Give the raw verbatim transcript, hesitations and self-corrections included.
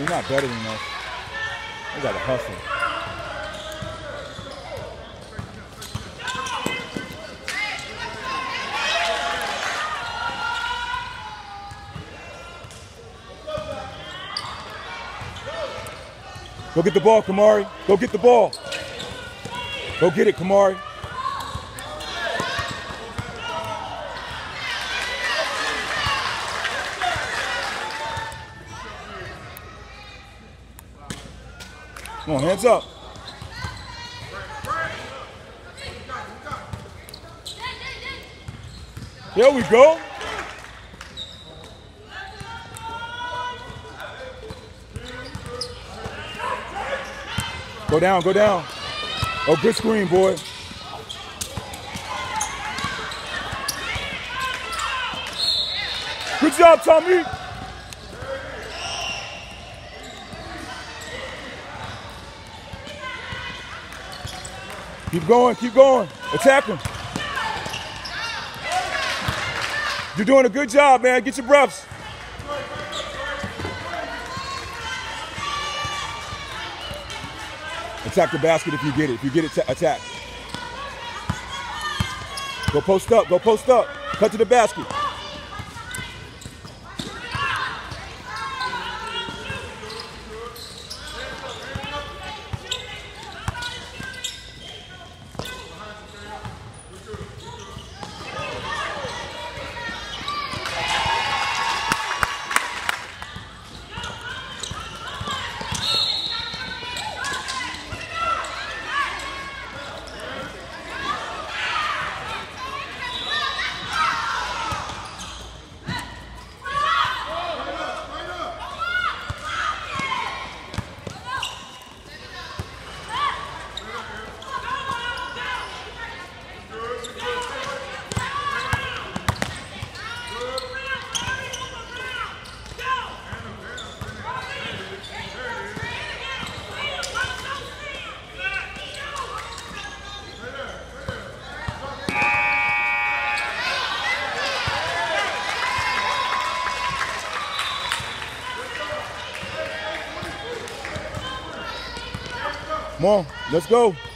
You're not better than us. You got to hustle. Go get the ball, Kamari. Go get the ball. Go get it, Kamari. Come on, hands up. There we go. Go down, go down. Oh, good screen, boy. Good job, Tommy. Keep going, keep going. Attack him. You're doing a good job, man. Get your breaths. Attack the basket if you get it. If you get it, attack. Go post up, go post up. Cut to the basket. Come on, let's go.